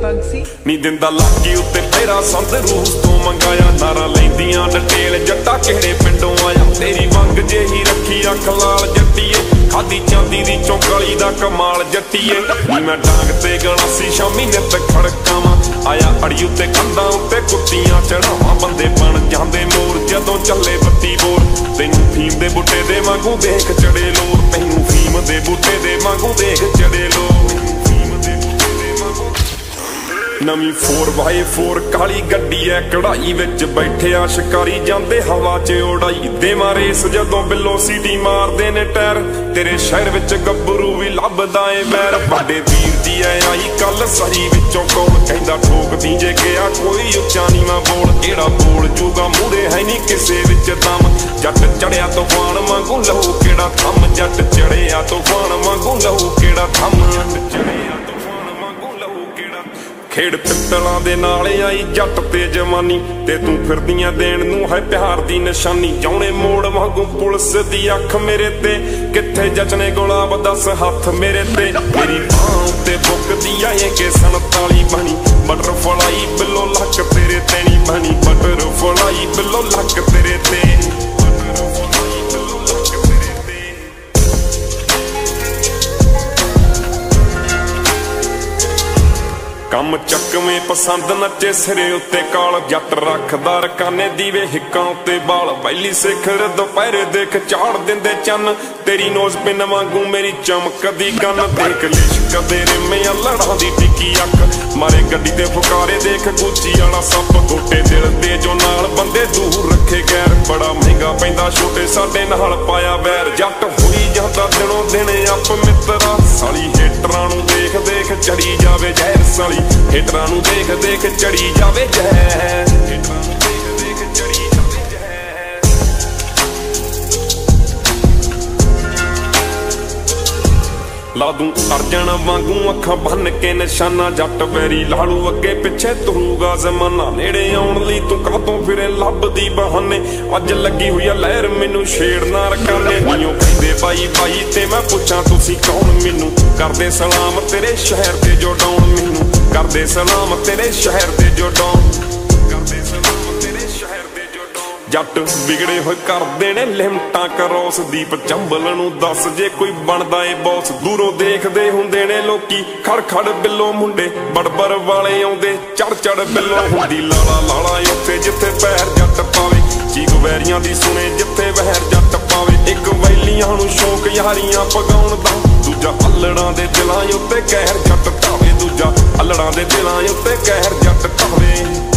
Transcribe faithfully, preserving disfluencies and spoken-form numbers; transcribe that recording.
ਪੱਗ ਸੀ ਨੀ ਦਿੰਦਾ ਲਾਗੀ ਉੱਤੇ ਤੇਰਾ ਸੰਦ ਰੂਸ ਤੋਂ ਮੰਗਾਇਆ ਨਾਰਾ ਲੈਂਦੀਆਂ ਡਟੇਲ ਜੱਟਾ ਕਿਹੜੇ ਪਿੰਡੋਂ ਆਇਆ ਤੇਰੀ ਵੰਗ ਜਿਹੀ ਰੱਖੀ ਅੱਖ ਲਾਲ ਜੱਟੀਏ ਖਾਦੀ ਚਾਂਦੀ ਦੀ ਚੌਂਕਾਲੀ ਦਾ ਕਮਾਲ ਜੱਟੀਏ ਨੀ ਮੈਂ ਡਾਂਗ ਤੇ ਗਲਾਸੀ ਸ਼ਾਮੀ ਨਿੱਤ ਖੜਕਾਵਾਂ ਆਇਆ ਅੜੀ ਉੱਤੇ ਕੰਧਾਂ ਉੱਤੇ ਕੁੱਤੀਆਂ ਚੜਾਵਾਂ ਬੰਦੇ ਬਣ ਜਾਂਦੇ ਮੋਰ ਜਦੋਂ ਚੱਲੇ ਬੱਤੀ ਬੋਰ ਤੈਨੂੰ ਫੀਮ ਦੇ ਬੂਟੇ ਦੇ ਵਾਂਗੂ ਦੇਖ ਚੜੇ ਲੋਰ ਤੈਨੂੰ ਫੀਮ ਦੇ ਬੂਟੇ ਦੇ ਵਾਂਗੂ ਦੇਖ ਚੜੇ ਲੋਰ ਨਵੀਂ ਫੋਰ ਬਾਏ ਫੋਰ ਕਾਲੀ ਗੱਡੀ ਐ ਕਢਾਈ ਵਿੱਚ ਬੈਠਿਆ ਸ਼ਿਕਾਰੀ ਜਾਂਦੇ ਹਵਾ 'ਚ ਉਡਾਈ ਦੇਵਾਂ ਰੇਸ ਜਦੋਂ ਬਿੱਲੋ ਸੀਟੀ ਮਾਰਦੇ ਨੇ ਟਾਇਰ ਤੇਰੇ ਸ਼ਹਿਰ ਵਿੱਚ ਗੱਭਰੂ ਵੀ ਲੱਭਦਾ ਏ ਵੈਰ ਵੱਡੇ ਵੀਰ ਦੀ ਐ ਆਈ ਕੱਲ ਸਹੀ ਵਿੱਚੋਂ ਕੌਣ ਕਹਿੰਦਾ ਠੋਕਦੀ ਜੇ ਗਿਆ ਕੋਈ ਉੱਚਾ ਨੀਵਾਂ ਬੋਲ ਕਿਹੜਾ ਬੋਲ ਜੂਗਾ ਮੂਹਰੇ ਹੈ ਨਹੀਂ ਕਿਸੇ ਵਿੱਚ ਦਮ ਜੱਟ ਚੜਿਆ ਤੂਫਾਨ ਵਾਂਗੂ ਲਹੂ ਕਿਹੜਾ ਥੰਮ ਜੱਟ ਚੜਿਆ ਤੂਫਾਨ ਵਾਂਗੂ ਲਹੂ ਕਿਹੜਾ ਥੰਮ ਜੱਟ ਚੜਿਆ ਤੂਫਾਨ ਵਾਂਗੂ ਲਹੂ ਕਿਹੜਾ ਖੇਡ ਪਿੱਤਲਾਂ ਦੇ ਨਾਲ ਆਈ ਜੱਟ ਤੇ ਜਵਾਨੀ ਤੇ ਤੂੰ ਫਿਰਦੀਆਂ ਦੇਣ ਨੂੰ ਹੈ ਪਿਆਰ ਦੀ ਨਿਸ਼ਾਨੀ ਜਾਉਣੇ ਮੋੜ ਵਾਂਗੂ ਪੁਲਿਸ ਦੀ ਅੱਖ ਮੇਰੇ ਤੇ ਕਿੱਥੇ ਜਚਨੇ ਗੁਲਾਬ ਦਸ ਹੱਥ ਮੇਰੇ ਤੇ ਮੇਰੀ ਬਾਹ ਉੱਤੇ ਬੁੱਕਦੀ ਆਏ ਕਿ ਸੰਤਾਲੀ ਬਣੀ ਬਟਰਫਲਾਈ ਬਿੱਲੋ ਲੱਕ ਤੇਰੇ ਤੇ ਨਹੀਂ ਬਣੀ ਬਟਰਫਲਾਈ ਬਿੱਲੋ ਲੱਕ ਤੇਰੇ ਤੇ ਕੰਮ ਚੱਕਵੇਂ ਪਸੰਦ ਨੱਚੇ ਸਿਰੇ ਉੱਤੇ ਕਾਲ ਜੱਟ ਰੱਖਦਾ ਰਕਾਨੇ ਦੀਵੇ ਹਿੱਕਾਂ ਉੱਤੇ ਬਾਲ ਪਹਿਲੀ ਸਿਖਰ ਦੁਪਹਿਰੇ ਦੇਖ ਚਾੜ ਦਿੰਦੇ ਚੰਨ ਤੇਰੀ ਨੋਜ਼ ਪਿੰਨ ਵਾਂਗੂ ਮੇਰੀ ਚਮਕਦੀ ਕੰਨ ਦੇਖ ਲਿਸ਼ਕਦੇ ਰਿਮਿਆਂ ਲੜਾਂ ਦੀ ਟਿੱਕੀ ਅੱਖ ਮਾਰੇ ਗੱਡੀ ਤੇ ਫੁਕਾਰੇ ਦੇਖ ਗੁੱਚੀ ਵਾਲਾ ਸੱਪ ਗੋਟੇ ਦਿਲ ਦੇ ਜੋ ਨਾਲ ਬੰਦੇ ਦੂਰ ਰੱਖੇ ਗੈਰ ਬੜਾ ਮਹਿੰਗਾ ਪੈਂਦਾ ਛੋਟੇ ਸਾਡੇ ਨਾਲ ਪਾਇਆ ਵੈਰ ਜੱਟ ਹੋਈ ਜਾਂਦਾ ਦਿਨੋਂ ਦਿਨ ਅੱਪ ਮਿੱਤਰਾ ਸਾਲੀ ਹੇਟਰਾਂ ਨੂੰ ਦੇਖ ਦੇਖ ਚੜੀ ਜਾਵੇ ਜ਼ਹਿਰ ਸਾਲੀ ਹੇਟਰਾਂ ਨੂੰ ਦੇਖ ਦੇਖ ਚੜੀ ਜਾਵੇ ਜ਼ਹਿਰ ਹੇਟਰਾਂ ਨੂੰ ਦੇਖ ਦੇਖ ਚੜੀ ਜਾਵੇ ਜ਼ਹਿਰ ਲਾ ਦੂੰ ਅਰਜਨ ਵਾਂਗੂ ਅੱਖਾਂ ਬੰਨ ਕੇ ਨਿਸ਼ਾਨਾ ਜੱਟ ਵੈਰੀ ਲਾਲੂ ਅੱਗੇ ਪਿੱਛੇ ਤੁਰੂਗਾ ਜ਼ਮਾਨਾ ਨੇੜੇ ਆਉਣ ਲਈ ਤੂੰ ਕਾਹਤੋਂ ਫਿਰੇ ਲੱਭਦੀ ਬਹਾਨੇ ਅੱਜ ਲੱਗੀ ਹੋਈ ਆ ਲਹਿਰ ਮੈਨੂੰ ਛੇੜਨਾ ਰਕਾਨੇ ਨੀਓ ਕਹਿੰਦੇ ਬਾਈ ਬਾਈ ਤੇ ਮੈਂ ਪੁੱਛਾਂ ਤੁਸੀਂ ਕੌਣ ਮੈਨੂੰ ਕਰਦੇ ਸਲਾਮ ਤੇਰੇ ਸ਼ਹਿਰ ਤੇ ਜੋ ਡਾਉਣ ਮੈਨੂੰ ਕਰਦੇ ਸਲਾਮ ਤੇਰੇ ਸ਼ਹਿਰ ਤੇ ਜੋ ਡਾਉਣ ਕਰਦੇ ਸਲਾਮ ਤੇਰੇ ਸ਼ਹਿਰ ਤੇ ਜੋ ਡਾਉਣ ਜੱਟ ਵਿਗੜੇ ਹੋਏ ਕਰਦੇ ਨੇ ਲਿਮਟਾਂ ਕਰੋਸ ਦੀਪ ਚੰਬਲ ਨੂੰ ਦੱਸ ਜੇ ਕੋਈ ਬਣਦਾ ਏ ਬੌਸ ਦੂਰੋਂ ਦੇਖਦੇ ਹੁੰਦੇ ਨੇ ਲੋਕੀ ਖੜ ਖੜ ਬਿੱਲੋ ਮੁੰਡੇ ਬੜਬਰ ਵਾਲੇ ਆਉਂਦੇ ਚੜ ਚੜ ਬਿੱਲੋ ਹੁੰਦੀ ਲਾਲਾ ਲਾਲਾ ਉੱਥੇ ਜਿੱਥੇ ਪੈਰ ਜੱਟ ਪਾਵੇ ਚੀਕ ਵੈਰੀਆਂ ਦੀ ਸੁਣੇ ਜਿੱਥੇ ਵਹਿਰ ਜੱਟ ਪਾਵੇ ਇੱਕ ਵੈਲੀਆਂ ਨੂੰ ਸ਼ੌਕ ਯਾਰੀਆਂ ਪਗਾਉਣ ਦਾ ਦੂਜਾ ਅਲੜਾਂ ਦੇ ਦਿਲਾਂ ਉੱਤੇ ਕਹਿਰ ਜੱਟ ਢਾਵੇ ਦੂਜਾ ਅਲੜਾਂ ਦੇ ਦਿਲਾਂ ਉੱਤੇ ਕਹਿਰ ਜੱਟ ਢਾਵੇ।